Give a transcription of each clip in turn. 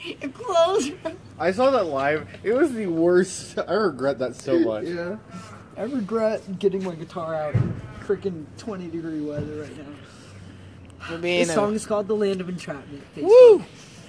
Close. I saw that live. It was the worst. I regret that so much. Yeah. I regret getting my guitar out in freaking 20-degree weather right now. This song is called The Land of Entrapment. Woo!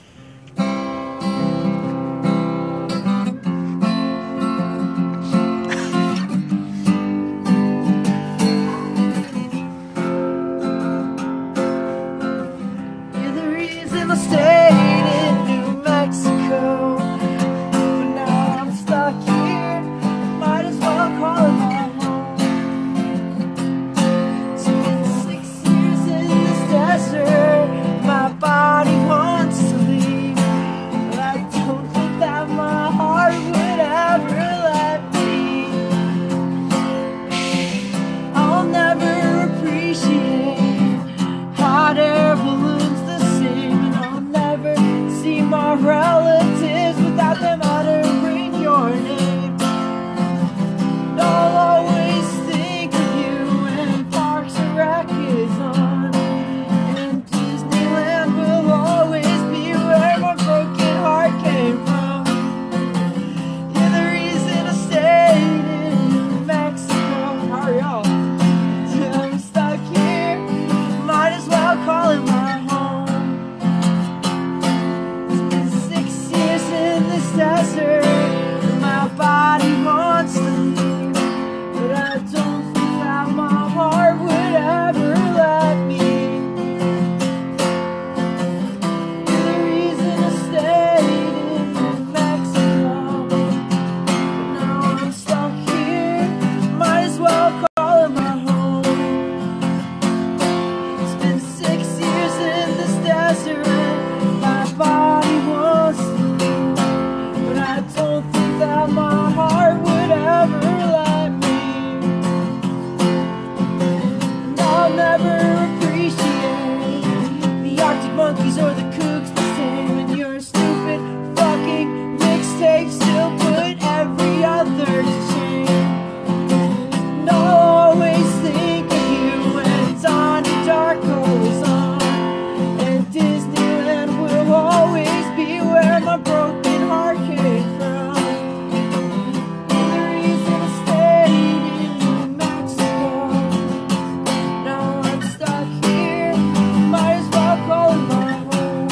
You're the reason I stayed in New Mexico, but now I'm stuck here. Might as well call it my home. It's been 6 years in this desert. My body wants to leave, but I don't think that my heart would ever let me. I'll never appreciate hot air balloons the same, and I'll never see my relatives without them uttering your name. And I'll always think of you when Parks and Rec is on, and Disneyland will always be where my broken heart came from. You're the reason I stayed in New Mexico. How are y'all? I'm stuck here, might as well call it my home. It's been 6 years in this desert, and my body wants to leave, but I don't think that my heart would ever let me. You're the reason I stayed in New Mexico, but now I'm stuck here, might as well call it my home. It's been 6 years in this desert, my body wants to leave, but I don't think that my heart would ever let me. And I'll never appreciate the Arctic Monkeys or the Kooks the same, and your stupid fucking mixtape still put every other to shame. And I'll always think of you when Donnie Darko is on, and Disneyland will always be where my broken heart came from. You're the reason I stayed in New Mexico. Now I'm stuck here, might as well call it my home.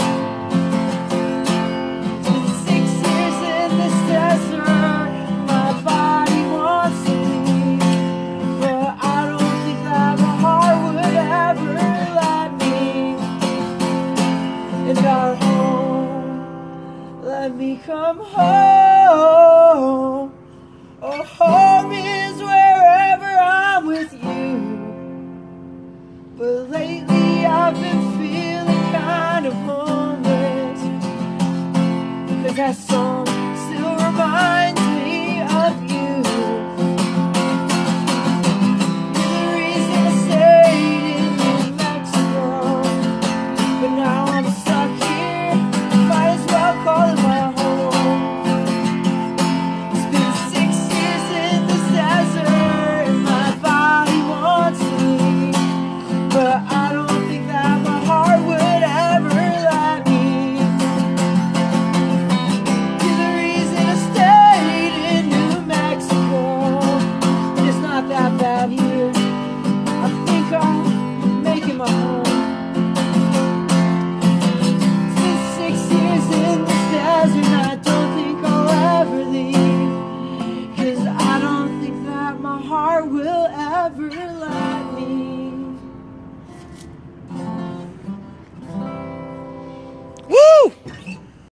It's been 6 years in this desert, my body wants to leave, but I don't think that my heart would ever let me. And our home, let me come home. Oh, home is wherever I'm with you. But lately I've been feeling kind of homeless, 'cause that song still reminds me of you. You're the reason I stayed in New Mexico, but now I'm stuck here, might as well call it my home. It's been 6 years in this desert, and my body wants to leave, but I don't think that my heart would ever let me. You're the reason I stayed in New Mexico. It's not that bad here, I think I'm making my home. It's been 6 years in this desert, and I don't think I'll ever leave, 'cause I don't think that my heart will ever let